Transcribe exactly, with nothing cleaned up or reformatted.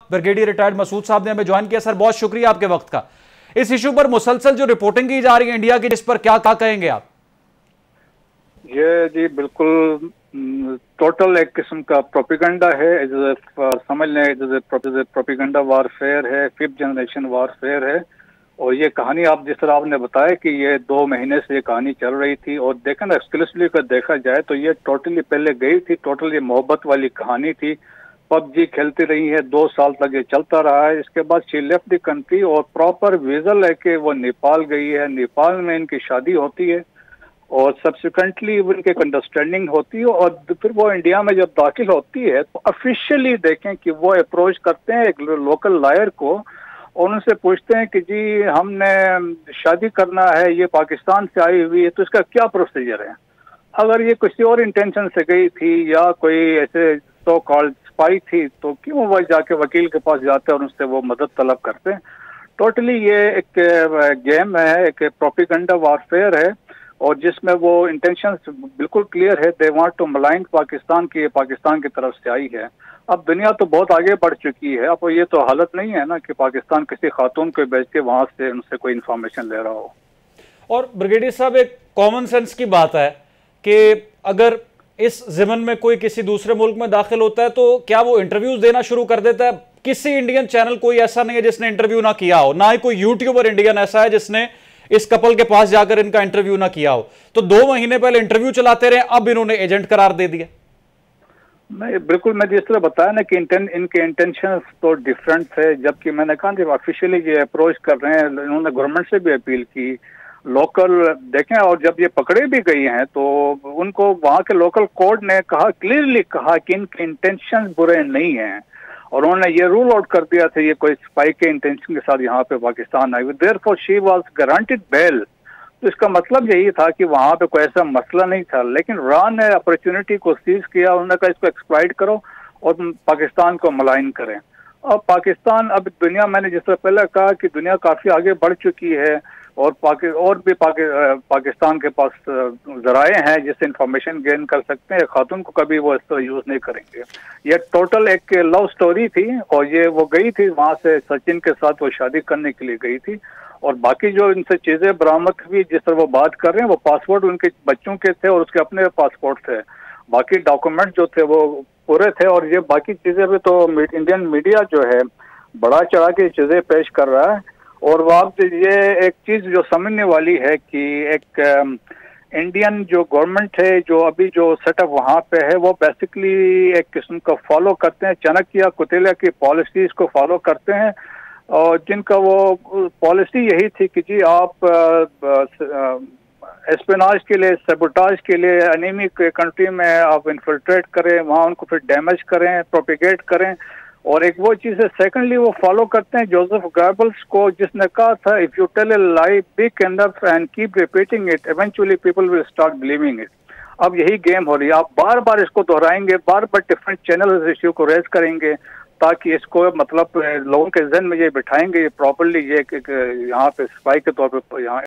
Brigadier retired Masood साहब ने हमें ज्वाइन किया। सर बहुत शुक्रिया आपके वक्त का। इस इशू पर मुसलसल जो रिपोर्टिंग की जा रही है इंडिया की, इस पर क्या क्या कहेंगे आप? ये जी बिल्कुल टोटल एक किस्म का प्रोपिगंडा है, समझ लें प्रोपिगंडा वारफेयर है, फिफ्थ जनरेशन वारफेयर है। और ये कहानी आप जिस तरह आपने बताया कि ये दो महीने से ये कहानी चल रही थी, और देखें ना एक्सक्लूसिवली का देखा जाए तो ये टोटली पहले गई थी, टोटल ये मोहब्बत वाली कहानी थी। पबजी खेलती रही है, दो साल तक ये चलता रहा है। इसके बाद शी लेफ्ट द कंट्री और प्रॉपर वीजा लेके वो नेपाल गई है। नेपाल में इनकी शादी होती है और सब्सिक्वेंटली उनके अंडरस्टैंडिंग होती है, और फिर वो इंडिया में जब दाखिल होती है तो ऑफिशियली देखें कि वो अप्रोच करते हैं एक लोकल लॉयर को और उनसे पूछते हैं कि जी हमने शादी करना है, ये पाकिस्तान से आई हुई है, तो इसका क्या प्रोसीजर है। अगर ये किसी और इंटेंशन से गई थी या कोई ऐसे सो कॉल्ड स्पाई थी तो क्यों वह जाके वकील के पास जाते हैं और उनसे वो मदद तलब करते हैं। टोटली ये एक गेम है, एक प्रोपिगंडा वारफेयर है, और जिसमें वो इंटेंशन बिल्कुल क्लियर है, they want to malign Pakistan की, पाकिस्तान की तरफ से आई है। अब दुनिया तो बहुत आगे बढ़ चुकी है, अब ये तो हालत नहीं है ना कि पाकिस्तान किसी खातून को भेज के वहां से उनसे कोई इन्फॉर्मेशन ले रहा हो। और ब्रिगेडियर साहब, एक कॉमन सेंस की बात है कि अगर इस ज़िमन में कोई किसी दूसरे मुल्क में दाखिल होता है तो क्या वो इंटरव्यूज देना शुरू कर देता है? किसी इंडियन चैनल कोई ऐसा नहीं है जिसने इंटरव्यू ना किया हो, ना ही कोई यूट्यूबर इंडियन ऐसा है जिसने इस कपल के पास जाकर इनका इंटरव्यू ना किया हो। तो दो महीने पहले इंटरव्यू चलाते रहे, अब इन्होंने एजेंट करार दे दिया। नहीं, बिल्कुल मैं जिस तरह बताया ना कि इंटें, इनके इंटेंशन तो डिफरेंट है। जबकि मैंने कहा जब ऑफिशियली ये अप्रोच कर रहे हैं, इन्होंने गवर्नमेंट से भी अपील की, लोकल देखें, और जब ये पकड़े भी गई हैं तो उनको वहाँ के लोकल कोर्ट ने कहा, क्लियरली कहा कि इनके इंटेंशन बुरे नहीं हैं, और उन्होंने ये रूल आउट कर दिया था ये कोई स्पाई के इंटेंशन के साथ यहाँ पे पाकिस्तान आई। Therefore she was guaranteed bail. तो इसका मतलब यही था कि वहाँ पे कोई ऐसा मसला नहीं था, लेकिन रॉ ने अपॉर्चुनिटी को सीज किया। उन्होंने कहा इसको एक्सप्लॉइट करो और पाकिस्तान को मलाइन करें। अब पाकिस्तान, अब दुनिया, मैंने जिस तरह पहले कहा कि दुनिया काफ़ी आगे बढ़ चुकी है, और पाकि और भी पाकि, पाकिस्तान के पास जराए हैं जिससे इंफॉर्मेशन गेन कर सकते हैं। खातून को कभी वो इस तरह यूज़ नहीं करेंगे। ये टोटल एक लव स्टोरी थी, और ये वो गई थी वहाँ से सचिन के साथ वो शादी करने के लिए गई थी। और बाकी जो इनसे चीज़ें बरामद हुई, जिस तरह वो बात कर रहे हैं, वो पासपोर्ट उनके बच्चों के थे और उसके अपने पासपोर्ट थे, बाकी डॉक्यूमेंट जो थे वो पूरे थे। और ये बाकी चीज़ें भी तो इंडियन मीडिया जो है बड़ा चढ़ा के चीज़ें पेश कर रहा है। और वहाँ पे ये एक चीज़ जो समझने वाली है कि एक इंडियन जो गवर्नमेंट है, जो अभी जो सेटअप वहाँ पे है, वो बेसिकली एक किस्म का फॉलो करते हैं, चाणक्य कुटिला की पॉलिसीज़ को फॉलो करते हैं, और जिनका वो पॉलिसी यही थी कि जी आप एस्पिनाज के लिए, सबोटाज के लिए एनिमी कंट्री में आप इन्फिल्ट्रेट करें, वहाँ उनको फिर डैमेज करें, प्रोपिगेट करें। और एक वो चीज़ है, सेकंडली वो फॉलो करते हैं जोसेफ गॉबल्स को, जिसने कहा था if you tell a lie big enough and keep repeating it, eventually people will start believing it. अब यही गेम हो रही है, आप बार बार इसको दोहराएंगे, बार बार डिफरेंट चैनल इस इश्यू को रेज करेंगे ताकि इसको मतलब लोगों के जहन में ये बिठाएंगे ये प्रॉपरली, ये यहाँ पे स्पाई के तौर पर यहाँ